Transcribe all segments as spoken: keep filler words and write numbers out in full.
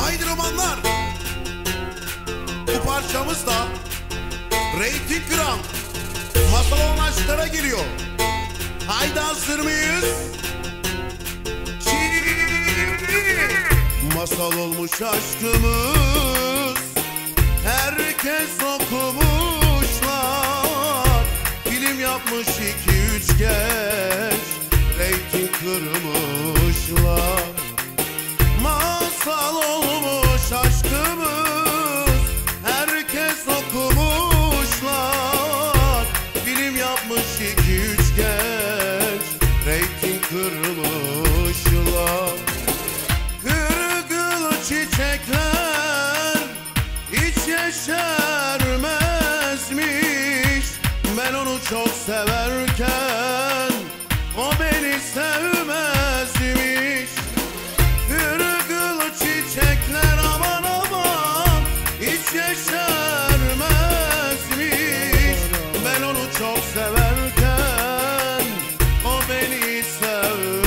Haydi romanlar. Bu parçamız da reyting kıran masal olan aşklara giriyor. Haydi hazır mıyız? Masal olmuş aşkımız, herkes okumuşlar. Film yapmış iki üç genç, reyting kırmışlar. Masal olmuş aşkımız, herkes okumuşlar. Film yapmış iki üç genç, reyting kırmışlar. Kırgıl çiçekler hiç yeşermezmiş. Ben onu çok severken o beni sevmezmiş. Kırgıl çiçekler aman aman hiç yeşermezmiş. Ben onu çok severken o beni sevmezmiş.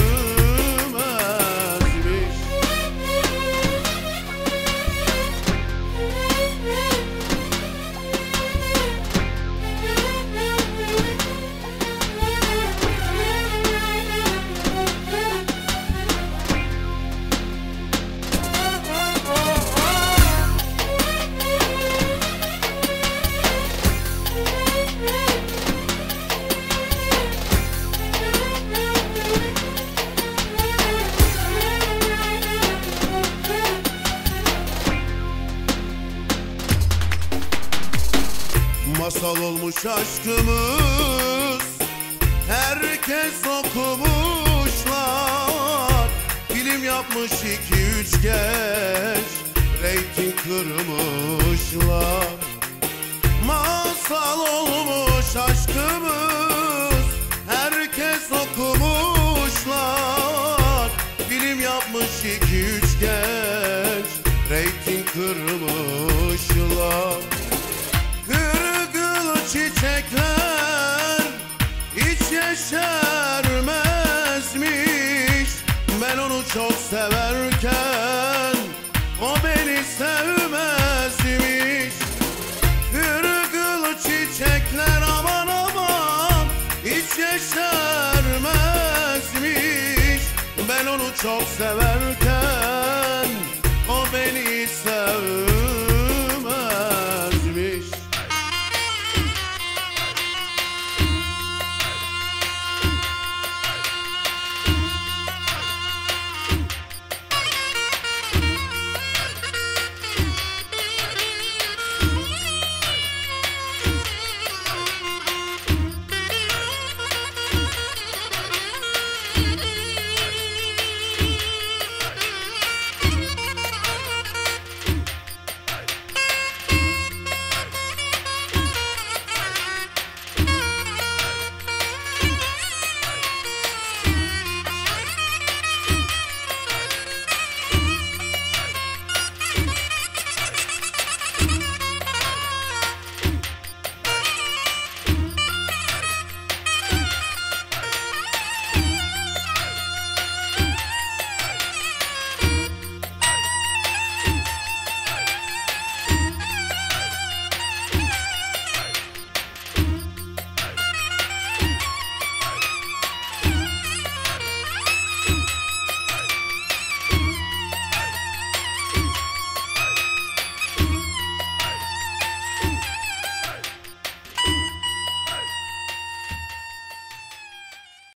Masal olmuş aşkımız, herkes okumuşlar. Film yapmış iki üç genç, reyting kırmışlar. Masal olmuş aşkımız, herkes okumuşlar. Film yapmış iki üç genç, reyting kırmışlar. Çiçekler hiç yeşermezmiş. Ben onu çok severken o beni sevmezmiş. Kırgıl çiçekler aman aman hiç yeşermezmiş. Ben onu çok severken